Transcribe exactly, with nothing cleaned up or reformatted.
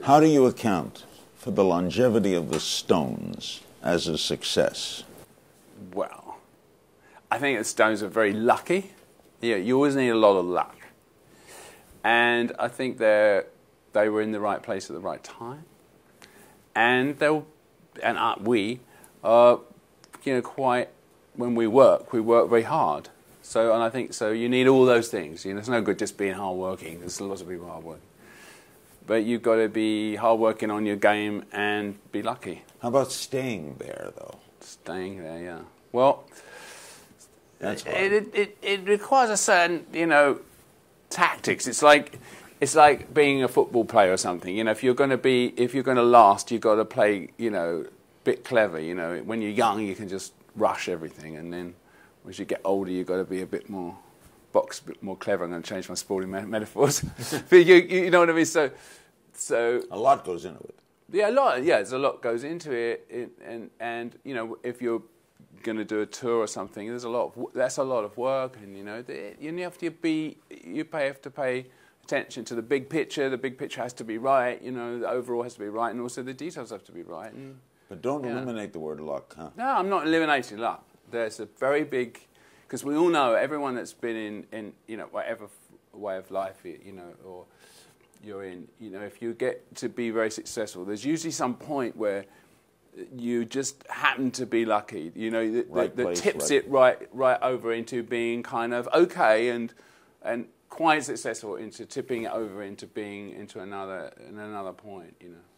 How do you account for the longevity of the Stones as a success? Well, I think the Stones are very lucky. Yeah, you always need a lot of luck. And I think they're, they were in the right place at the right time. And they'll, and uh, we are, you know, quite, when we work, we work very hard. So, and I think, so you need all those things. You know, it's no good just being hardworking. There's lots of people hardworking. But you've got to be hardworking on your game and be lucky. How about staying there, though? Staying there, yeah. Well, That's it, it, it, it requires a certain, you know, tactics. It's like, it's like being a football player or something. You know, if you're going to be, if you're going to last, you've got to play, you know, a bit clever. You know, when you're young, you can just rush everything, and then as you get older, you've got to be a bit more box, a bit more clever. I'm going to change my sporting me metaphors. But you, you know what I mean? So, so a lot goes into it. Yeah, a lot. Yeah, there's a lot goes into it, it and and you know, if you're going to do a tour or something, there's a lot. Of, that's a lot of work, and you know, the, you have to be, you pay, have to pay attention to the big picture. The big picture has to be right. You know, the overall has to be right, and also the details have to be right. And, but don't yeah. eliminate the word luck, huh? No, I'm not eliminating luck. There's a very big, because we all know, everyone that's been in, in you know, whatever way of life, you know, or you're in, you know, if you get to be very successful, there's usually some point where you just happen to be lucky, you know, that, right that place, tips right. it right right over into being kind of okay and and quite successful into tipping it over into being into another in another point, you know.